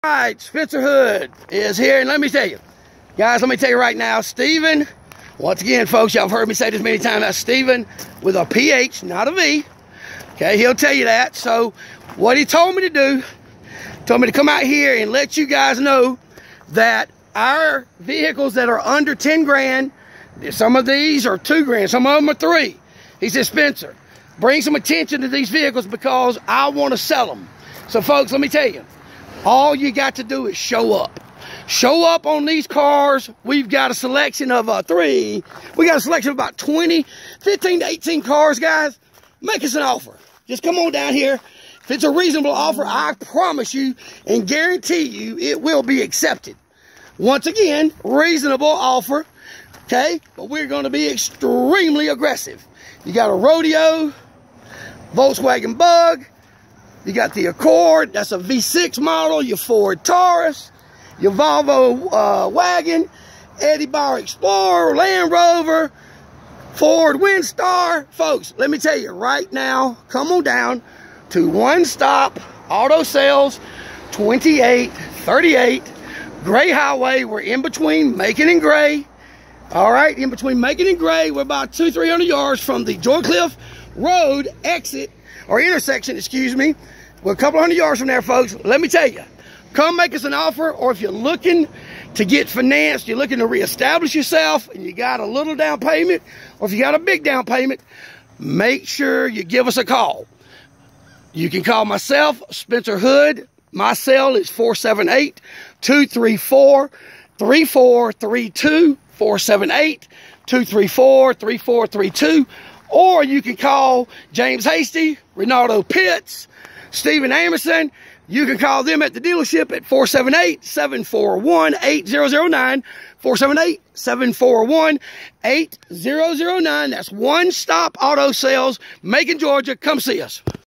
All right, Spencer Hood is here, and let me tell you, guys, right now, Steven, once again, folks, y'all have heard me say this many times, that's Steven with a PH, not a V. Okay, he'll tell you that. So what he told me to do, told me to come out here and let you guys know that our vehicles that are under 10 grand, some of these are 2 grand, some of them are 3. He said, Spencer, bring some attention to these vehicles because I want to sell them. So folks, let me tell you, all you got to do is show up. Show up on these cars. We've got a selection of we got a selection of about 15 to 18 cars, guys. Make us an offer. Just come on down here. If it's a reasonable offer, I promise you and guarantee you it will be accepted. Once again, reasonable offer, okay? But we're going to be extremely aggressive. You got a Rodeo, Volkswagen Bug, you got the Accord, that's a V6 model, your Ford Taurus, your Volvo wagon, Eddie Bauer Explorer, Land Rover, Ford Windstar. Folks, let me tell you right now, come on down to One Stop Auto Sales, 2838 Gray Highway. We're in between Macon and Gray. All right, in between Macon and Gray, we're about 200-300 yards from the Joycliff Road exit, or intersection, excuse me. We're a couple hundred yards from there, folks. Let me tell you, come make us an offer, or if you're looking to get financed, you're looking to reestablish yourself, and you got a little down payment, or if you got a big down payment, make sure you give us a call. You can call myself, Spencer Hood. My cell is 478-234-3432, 478-234-3432. Or you can call James Hasty, Ronaldo Pitts, Steven Amerson. You can call them at the dealership at 478-741-8009, 478-741-8009. That's One Stop Auto Sales, Macon, Georgia. Come see us.